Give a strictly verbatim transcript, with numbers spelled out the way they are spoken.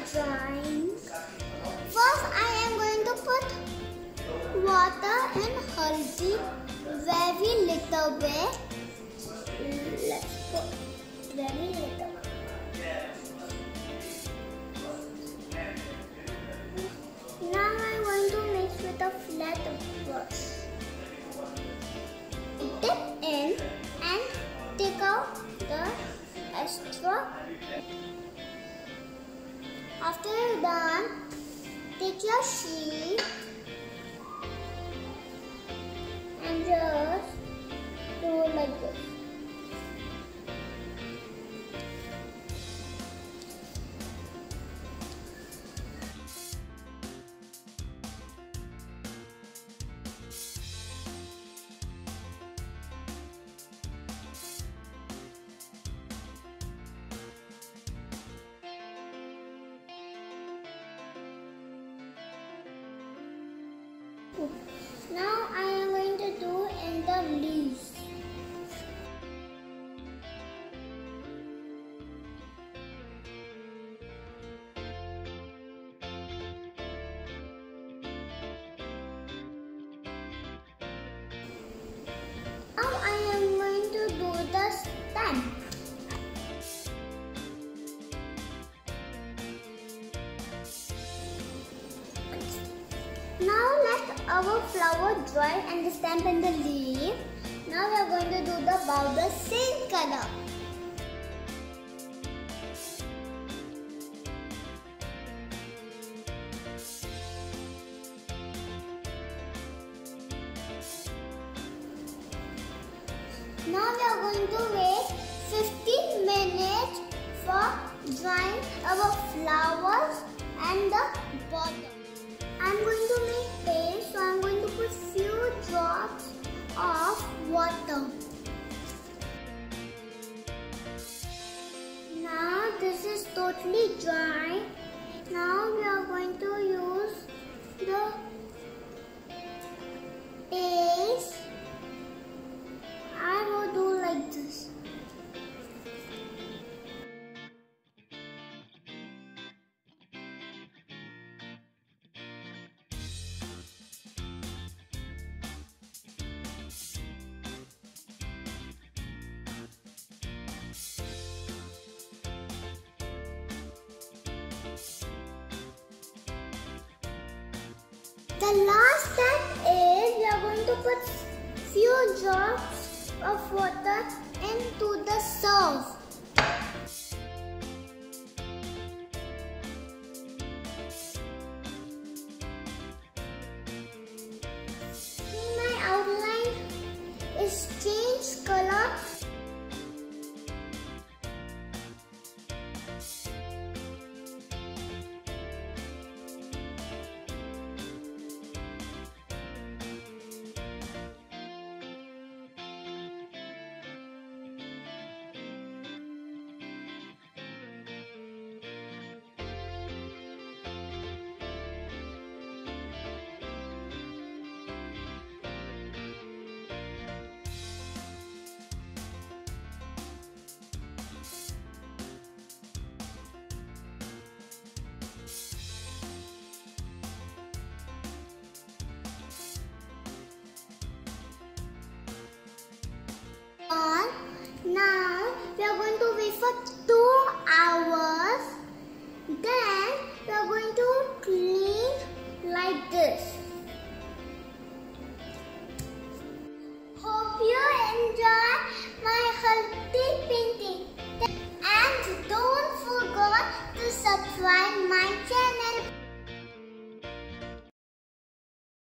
drying. First, I am going to put water and haldi, very little bit. Let's put very little. Now I am going to mix with a flat brush. Dip in and take out the extra. After you're done, take your sheet and just do like this. Now I am going to do in the leaves. Now I am going to do the stem. Now let our flower dry and the stem and the leaf. Now we are going to do the bow the same color. Now we are going to wait fifteen minutes for drying our flowers and the bottom. I'm going to make paste, so I'm going to put few drops of water. Now this is totally dry. Now we are going to use the paste. I will do like this. The last step is we are going to put few drops of water into the serve. See, my outline is changed color. Now we are going to wait for two hours. Then we are going to clean like this. Hope you enjoy my Haldi painting. And don't forget to subscribe my channel.